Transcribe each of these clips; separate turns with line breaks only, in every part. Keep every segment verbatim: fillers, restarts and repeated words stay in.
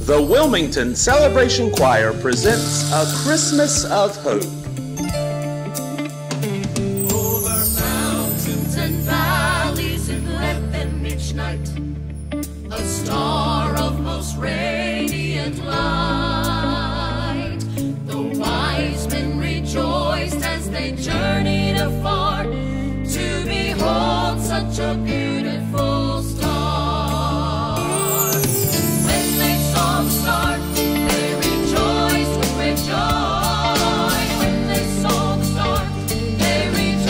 The Wilmington Celebration Choir presents A Christmas of Hope.
Over mountains and valleys and let them each night a star of most radiant light. The wise men rejoiced as they journeyed afar to behold such a beautiful star. When they saw the star, they rejoiced with great joy. When they saw the star, they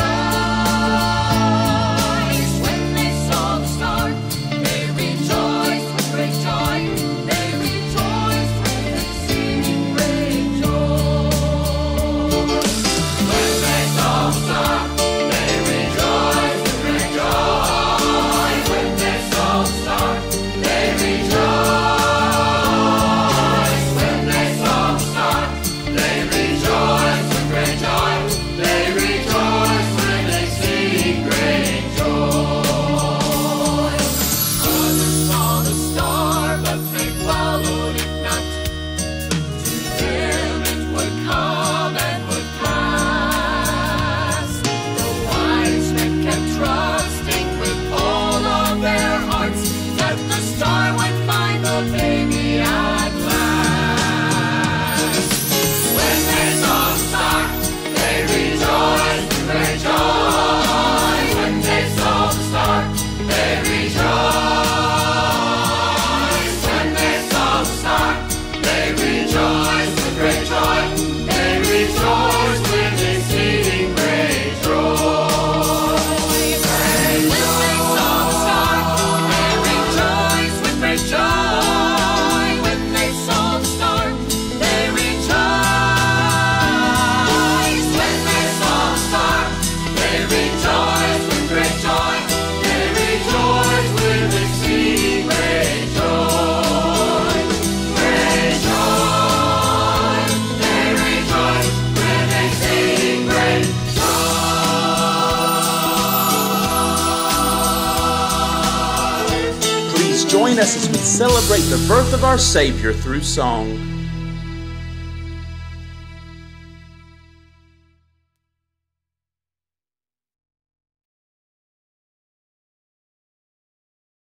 rejoiced. When they saw the star, they rejoiced with great joy. They rejoiced with exceeding great joy. When they saw the star, they rejoiced with great joy. When they saw the star, they rejoiced. When they saw the star, they rejoiced with great joy. They rejoiced with exceeding great joy. Others saw the star, but they followed it not. To them it would come and would pass. The wise men kept trusting with all of their hearts that the star would find the baby at last. When they saw the star, they rejoiced with great joy. When they saw the star, they rejoiced. When they saw the star, they rejoiced with great joy. They rejoiced with exceeding great joy. When they saw the star, they rejoiced with great joy. When they saw the star, they rejoiced. When they saw the star, they rejoiced with great joy. They rejoiced with exceeding great joy. Great joy. They rejoiced with exceeding great joy.
Please join us as we celebrate the birth of our Savior through song.